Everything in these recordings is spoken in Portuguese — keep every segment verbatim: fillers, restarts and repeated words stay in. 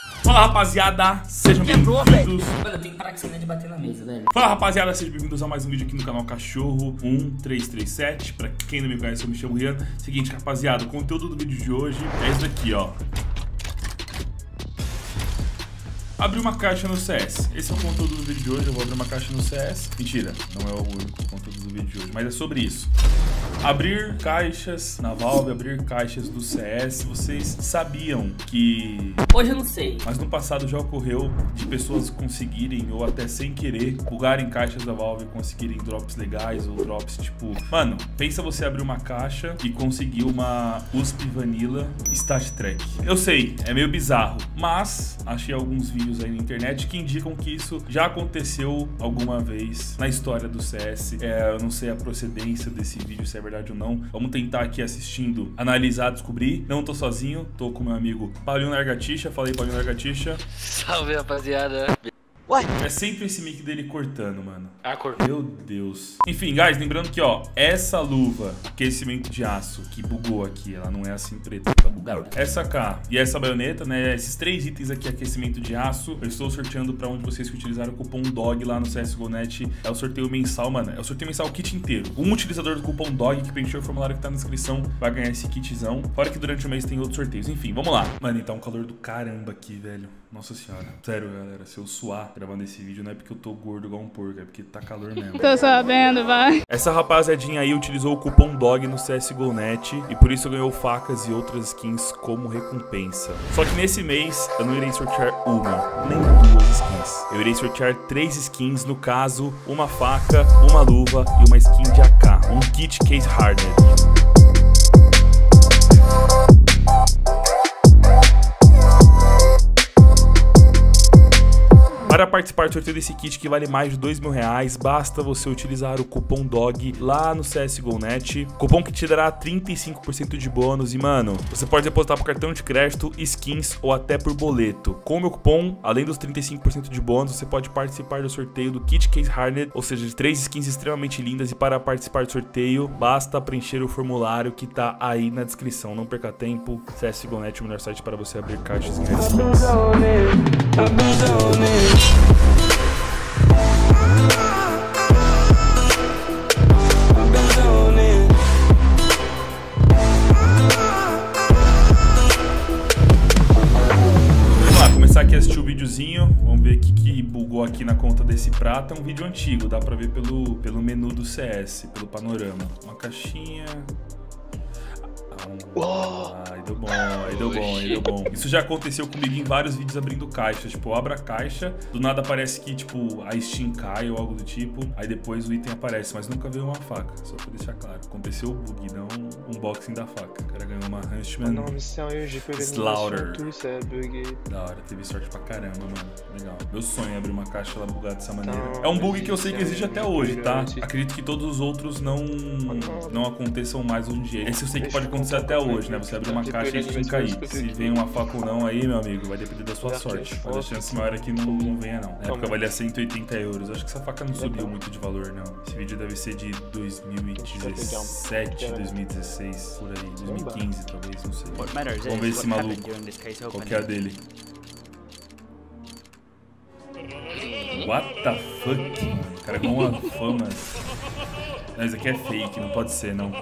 Fala, rapaziada, sejam bem-vindos. Mano, eu tenho que parar com essa ideia de bater na mesa, velho. Fala, rapaziada, sejam bem-vindos a mais um vídeo aqui no canal Cachorro um três três sete. Pra quem não me conhece, eu me chamo Rian. Seguinte, rapaziada, o conteúdo do vídeo de hoje é esse daqui, ó. Abrir uma caixa no C S. Esse é o conteúdo do vídeo de hoje. Eu vou abrir uma caixa no C S. Mentira, não é o único conteúdo do vídeo de hoje, mas é sobre isso. Abrir caixas na Valve, abrir caixas do C S. Vocês sabiam que... Hoje eu não sei. Mas no passado já ocorreu de pessoas conseguirem, ou até sem querer, bugarem caixas da Valve e conseguirem drops legais ou drops tipo... Mano, pensa você abrir uma caixa e conseguir uma U S P Vanilla Stat Track. Eu sei, é meio bizarro, mas achei alguns vídeos aí na internet que indicam que isso já aconteceu alguma vez na história do C S. É, eu não sei a procedência desse vídeo, se é verdade ou não. Vamos tentar aqui assistindo, analisar, descobrir. Não tô sozinho, tô com meu amigo Paulinho Largatixa. Falei, Paulinho Largatixa. Salve, rapaziada. Ué? É sempre esse mic dele cortando, mano. Ah, cortou. Meu Deus. Enfim, guys, lembrando que, ó, essa luva, aquecimento de aço, que bugou aqui, ela não é assim preta, tá bugada. Essa cá e essa baioneta, né, esses três itens aqui, aquecimento de aço, eu estou sorteando pra onde vocês que utilizaram o cupom D O G lá no C S G O ponto net. É o sorteio mensal, mano. É o sorteio mensal, o kit inteiro. Um utilizador do cupom D O G que preencheu o formulário que tá na descrição vai ganhar esse kitzão. Fora que durante o mês tem outros sorteios. Enfim, vamos lá. Mano, então um calor do caramba aqui, velho. Nossa senhora. Sério, galera, se eu suar gravando esse vídeo não é porque eu tô gordo igual um porco, é porque tá calor mesmo. Tô sabendo, vai. Essa rapaziadinha aí utilizou o cupom D O G no C S G O ponto net e por isso ganhou facas e outras skins como recompensa. Só que nesse mês eu não irei sortear uma, nem duas skins. Eu irei sortear três skins, no caso, uma faca, uma luva e uma skin de A K. Um kit case hardened. Para participar do sorteio desse kit que vale mais de dois mil reais, basta você utilizar o cupom D O G lá no C S G O ponto net. Cupom que te dará trinta e cinco por cento de bônus e, mano, você pode depositar por cartão de crédito, skins ou até por boleto. Com o meu cupom, além dos trinta e cinco por cento de bônus, você pode participar do sorteio do Kit Case Hardened, ou seja, de três skins extremamente lindas. E para participar do sorteio, basta preencher o formulário que tá aí na descrição. Não perca tempo, C S G O ponto net é o melhor site para você abrir caixas e ganhar skins. Vamos lá, começar aqui a assistir o videozinho. Vamos ver o que, que bugou aqui na conta desse prato. É um vídeo antigo, dá pra ver pelo, pelo menu do C S, pelo panorama. Uma caixinha... Ah, aí deu bom, aí deu bom, aí deu bom. Isso já aconteceu comigo em vários vídeos abrindo caixas. Tipo, eu abro a caixa, do nada parece que, tipo, a Steam cai ou algo do tipo. Aí depois o item aparece, mas nunca veio uma faca. Só pra deixar claro. Aconteceu o bug, não um unboxing da faca. O cara ganhou uma Huntsman Slaughter. Da hora, teve sorte pra caramba, mano. Legal. Meu sonho é abrir uma caixa lá bugada dessa maneira. É um bug que eu sei que existe até hoje, tá? Acredito que todos os outros não, não aconteçam mais hoje em dia. Esse eu sei que pode acontecer até hoje, né? Você abrir uma caixa e a gente cair. Se vem uma faca ou não aí, meu amigo, vai depender da sua sorte. Mas a chance maior é que não, não venha, não. Na época valia cento e oitenta euros. Acho que essa faca não subiu muito de valor, não. Esse vídeo deve ser de dois mil e dezessete, dois mil e dezesseis, por aí. dois mil e quinze, talvez, não sei. Vamos ver esse maluco. Qual que é a dele? What the fuck, mano? O cara com uma fama. Não, isso aqui é fake, não pode ser, não.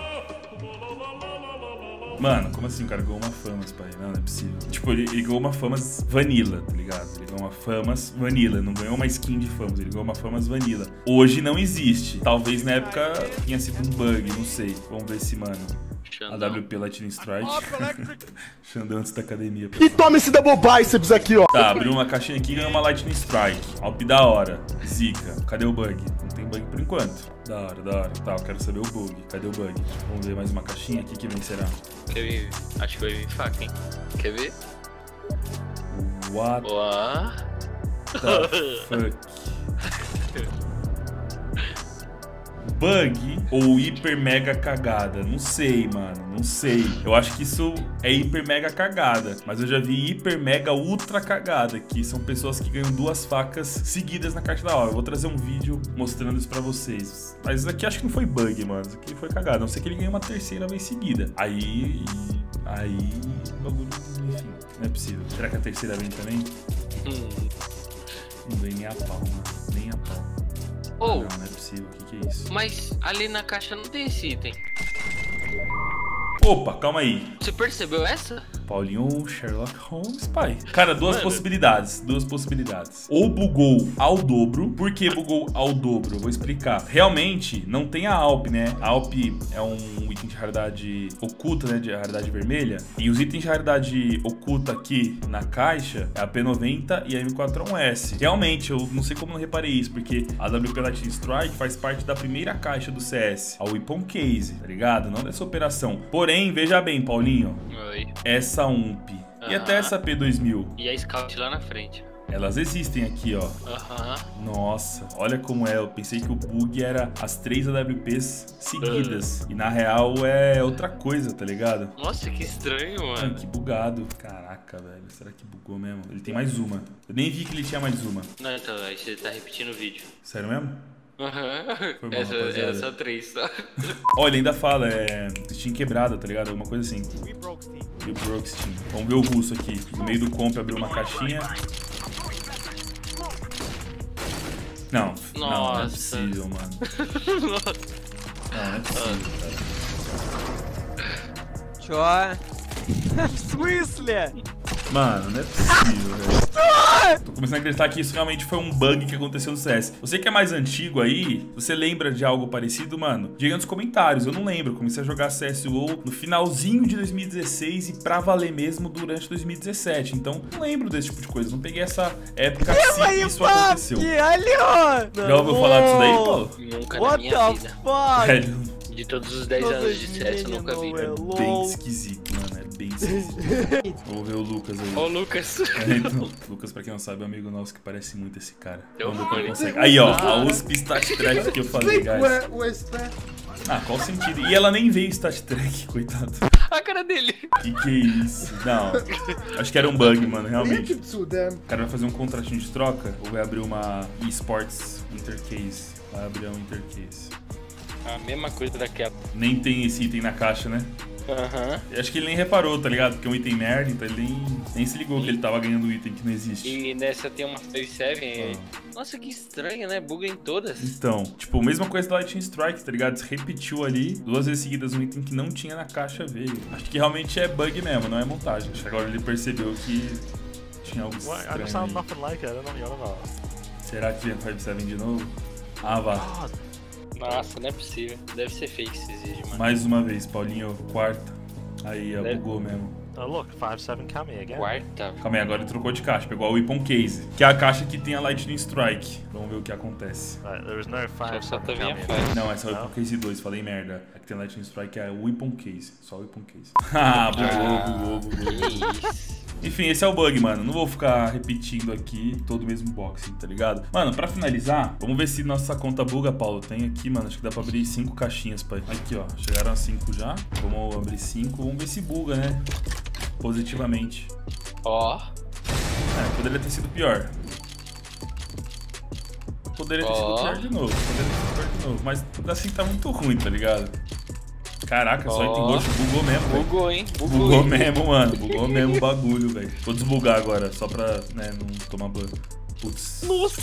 Mano, como assim o cara ganhou uma famas, pai? Não, não é possível. Tipo, ele, ele ganhou uma famas vanilla, tá ligado? Ele ganhou uma famas vanilla, não ganhou uma skin de famas, ele ganhou uma famas vanilla. Hoje não existe. Talvez na época tenha sido um bug, não sei. Vamos ver se, mano... A W P Lightning Strike. Xandão antes da academia. Pessoal. E toma esse double biceps aqui, ó. Tá, abriu uma caixinha aqui e ganhou uma Lightning Strike. Alp da hora. Zica. Cadê o bug? Não tem bug por enquanto. Da hora, da hora. Tá, eu quero saber o bug. Cadê o bug? Vamos ver mais uma caixinha aqui que vencerá. Quer ver? Acho que vai vir faca, hein? Quer ver? What What? the fuck? Bug ou hiper mega cagada? Não sei, mano, não sei. Eu acho que isso é hiper mega cagada, mas eu já vi hiper mega ultra cagada, que são pessoas que ganham duas facas seguidas na caixa da hora. Eu vou trazer um vídeo mostrando isso pra vocês. Mas isso aqui acho que não foi bug, mano. Isso aqui foi cagada. A não sei que ele ganhou uma terceira vez seguida. Aí... Aí... bagulho... Enfim... Não é possível. Será que a terceira vem também? Hum. Não vem nem a pau, mano. Nem a pau. Oh, Ah, não, não é possível. O que, que é isso? mas ali na caixa não tem esse item. Opa, calma aí. Você percebeu essa? Paulinho Sherlock Holmes, pai. Cara, duas Mano. possibilidades. Duas possibilidades. Ou bugou ao dobro. Por que bugou ao dobro? Eu vou explicar. Realmente, não tem a Alp, né? A Alp é um item de raridade oculta, né? De raridade vermelha. E os itens de raridade oculta aqui na caixa é a P noventa e a M quatro um S. Realmente, eu não sei como não reparei isso, porque a W P Lightning Strike faz parte da primeira caixa do C S. A Weapon Case, tá ligado? Não dessa operação. Porém, veja bem, Paulinho. Oi. Essa U M P e Ah. até essa P dois mil, E a Scout lá na frente. elas existem aqui, ó. Aham. Nossa, olha como é. Eu pensei que o bug era as três A W Ps seguidas. E na real é outra coisa, tá ligado? Nossa, que estranho, Mano, mano. que bugado. Caraca, velho. Será que bugou mesmo? Ele tem mais uma. Eu nem vi que ele tinha mais uma. Não, então, aí você tá repetindo o vídeo. Sério mesmo? Aham. Foi bom, Essa rapaziada. era só três, tá? Ó, ele ainda fala, é. Steam quebrada, tá ligado? Alguma coisa assim. We broke Steam. Vamos ver o russo aqui. No meio do comp abriu uma caixinha. Não, não, não é Nossa. possível, mano. Nossa. Não, não é possível, cara. Чё? В смысле? Mano, não é possível, velho. Tô começando a acreditar que isso realmente foi um bug que aconteceu no C S. Você que é mais antigo aí, você lembra de algo parecido, mano? Diga nos comentários, eu não lembro. Comecei a jogar C S G O no finalzinho de dois mil e dezesseis e pra valer mesmo durante dois mil e dezessete. Então, não lembro desse tipo de coisa. Não peguei essa época que isso aconteceu. Алло! Já ouviu falar disso daí, Paulo? Nunca na What minha the vida. fuck? Velho, De todos os dez anos de C S eu nunca vi. é bem esquisito, mano. É bem esquisito. Vamos ver o Lucas aí. Ô, Lucas. É, então, Lucas, pra quem não sabe, é um amigo nosso que parece muito esse cara. Eu Vamos ver como ele fui. consegue. Aí, ó, a U S P Stat Track que eu falei, guys. O S P. Ah, qual sentido? E ela nem veio Stat Track, coitado. A cara dele. Que que é isso? Não, acho que era um bug, mano, realmente. Link to them. O cara vai fazer um contratinho de troca ou vai abrir uma eSports Intercase? Vai abrir um Intercase. A mesma coisa daquela. Nem tem esse item na caixa, né? Aham. Acho que ele nem reparou, tá ligado? Porque é um item merda, então ele nem, nem se ligou que ele tava ganhando um item que não existe. E nessa tem uma Phase sete. Nossa, que estranho, né? Buga em todas. Então, tipo, mesma coisa da Lightning Strike, tá ligado? Se repetiu ali, duas vezes seguidas um item que não tinha na caixa veio. Acho que realmente é bug mesmo, não é montagem. Acho que agora ele percebeu que tinha algo What? I estranho sound aí. nothing like it. I don't know what you're on about. Será que vem cinco sete de novo? Ah, vá. God. Nossa, não é possível. Deve ser fake esses vídeos, mano. Mais uma vez, Paulinho, quarta. Aí, ó, Deve- bugou mesmo. Oh look, five seven Kami again. Quarta. Calma aí, agora ele trocou de caixa, pegou a Weapon Case, que é a caixa que tem a Lightning Strike. Vamos ver o que acontece. Right, there is no five Só tá seven vinha Kami. faz. Não, essa é a Não? Weapon Case dois, falei merda. A que tem a Lightning Strike é a Weapon Case, só a Weapon Case. Ah, bugou, bugou, bugou. Que isso. Enfim, esse é o bug, mano. Não vou ficar repetindo aqui todo o mesmo boxing, tá ligado? Mano, pra finalizar, vamos ver se nossa conta buga, Paulo. Tem aqui, mano, acho que dá pra abrir cinco caixinhas, pai. Aqui, ó, chegaram a cinco já. Vamos abrir cinco, vamos ver se buga, né? Positivamente. Ó. É, poderia ter sido pior. Poderia ter Ó. sido pior de novo, poderia ter sido pior de novo. Mas assim tá muito ruim, tá ligado? Caraca, só Ó. item roxo bugou mesmo, velho. Bugou, hein? Bugou, Bugou hein? mesmo, mano. Bugou mesmo o bagulho, velho. Vou desbugar agora, só pra, né, não tomar ban. Putz. Nossa.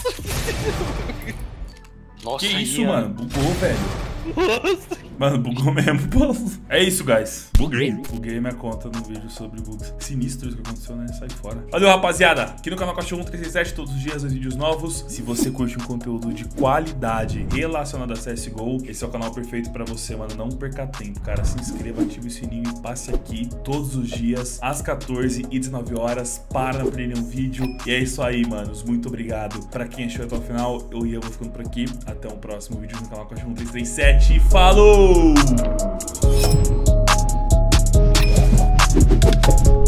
Nossa, Que isso, aí, ó. mano? Bugou, velho. Mano, bugou mesmo, pô. É isso, guys. Buguei. Buguei minha conta no vídeo sobre bugs sinistros que aconteceu, né? Sai fora. Valeu, rapaziada. Aqui no canal Cachorro um três seis sete, todos os dias, dois vídeos novos. Se você curte um conteúdo de qualidade relacionado a C S G O, esse é o canal perfeito pra você, mano. Não perca tempo, cara. Se inscreva, ative o sininho e passe aqui todos os dias, às quatorze e dezenove horas, para não perder nenhum vídeo. E é isso aí, manos. Muito obrigado pra quem achou até o final. Eu e eu vou ficando por aqui. Até o próximo vídeo no canal Cachorro um três três sete. Falou!